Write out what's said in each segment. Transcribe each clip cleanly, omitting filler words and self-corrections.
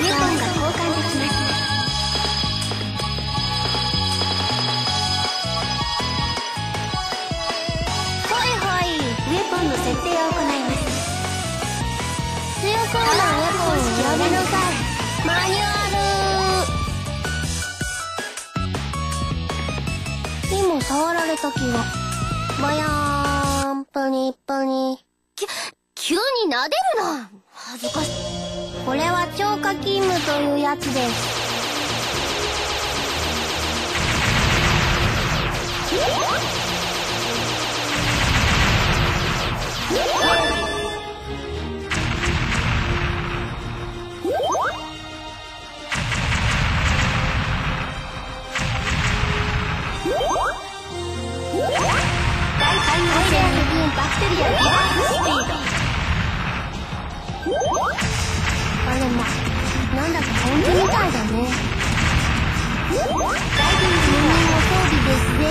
ウェポンが交換できます。はいはい、ウェポンの設定を行います。強そうなウェポンを選びなさい。マニュアル。今触られた気が。ぼやーん、プニプニ。急に撫でるな。恥ずかしい。これは超過勤務というやつです。バクテリアリバーススピード。あれま、なんだか本当みたいだね。ダイビングの装備ですね。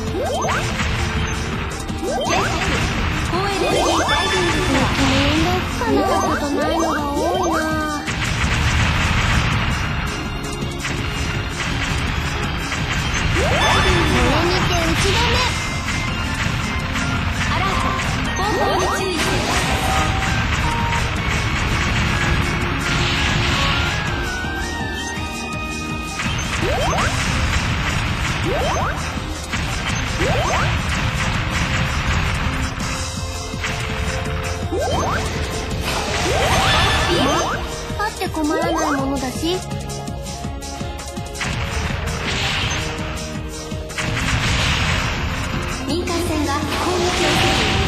高エネルギーダイビングは面倒くさなことないのが多いな。これにて打ち止め。後方に注意してくださあって困らないものだし。民間船が攻撃を受けている。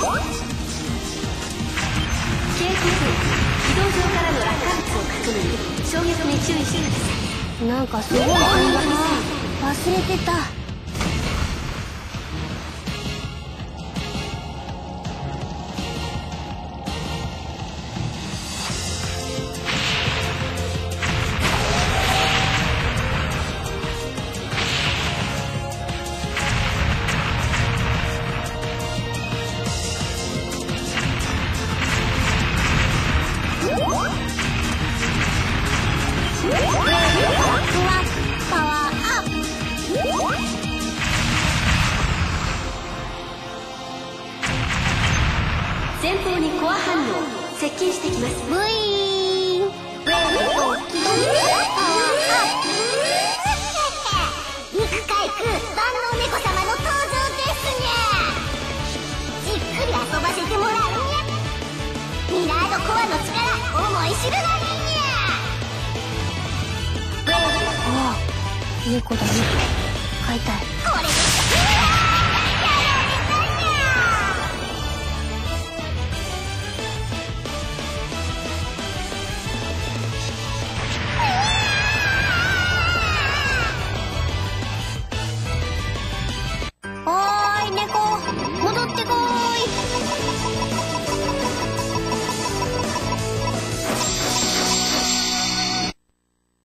警告、軌道上からの落下物を確認。衝撃に注意してください。なんかすごい感じだな。忘れてた。前方にコア反応接近してきます。ブイーン。ウェーブを起動してパワーアップ。肉海空万能猫様の登場ですね。じっくり遊ばせてもらうにゃ。ミラードコアの力思い知るがいいにゃ。ウェーブ。ああ、猫だね。飼いたい。これ